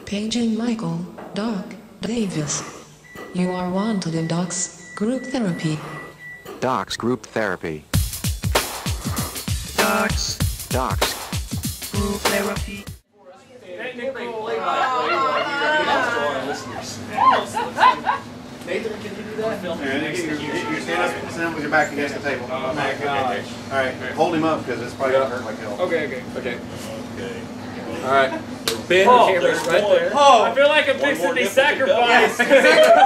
Paging Michael, Doc, Davis. You are wanted in Doc's group therapy. Doc's group therapy. Doc's Group therapy. Nathan, can you do that? You stand up with your back against the table. Oh my gosh. All right, hold him up because it's probably going to hurt like hell. Okay. All right. Ben, the camera's right there. Oh, I feel like I'm fixing to be sacrificed. Okay,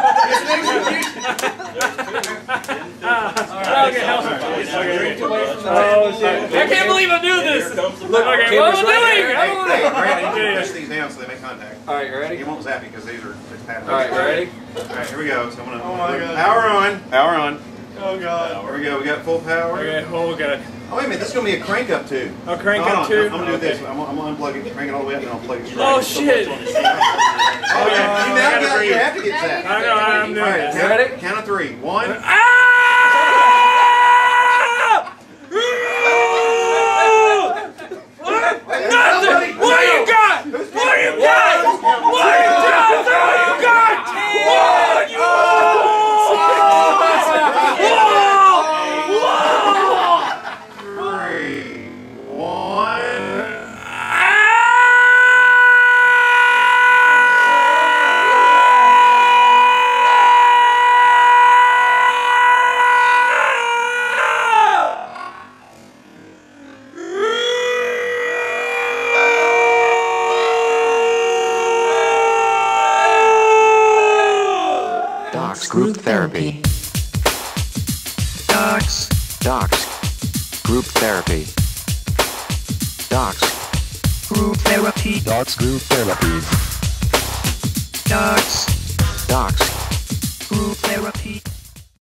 help me. Oh shit! I can't believe I'm doing this. Okay, what am I doing? Hey, Brandon, you push these down so they make contact. All right, you ready? You won't zap me because these are patterns. All right, you ready? All right, here we go. So I'm gonna. Oh my God. Power on. Oh god. Here we go. We got full power. Okay, oh god. Oh wait a minute, this is gonna be a crank up too. A crank Hold up on, too? I'm gonna do this. I'm gonna unplug it, crank it all the way up, and I'll plug it. Oh shit! Oh yeah, you now you have to get zapped. I know, I'm doing All right, this. ready? Count of three. One. Nothing! What do you got? What do you got? What do you got? What do you got? What you Three. One. Doc's group therapy. Doc's Group therapy. Doc's group therapy. Doc's group therapy. Doc's Doc's group therapy.